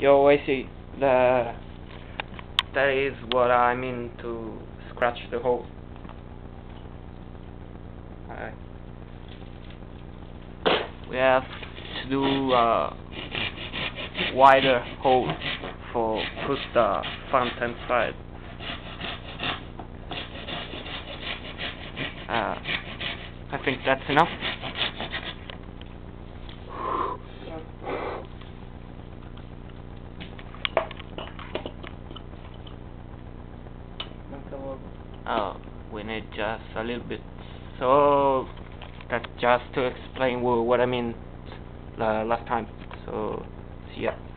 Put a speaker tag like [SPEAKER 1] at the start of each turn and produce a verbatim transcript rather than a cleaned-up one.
[SPEAKER 1] You always see the that is what I mean to scratch the hole. Alright. We have to do a wider hole for put the fanta inside. Uh, I think that's enough. Oh, we need just a little bit. So that's just to explain what I mean uh, last time. So see ya.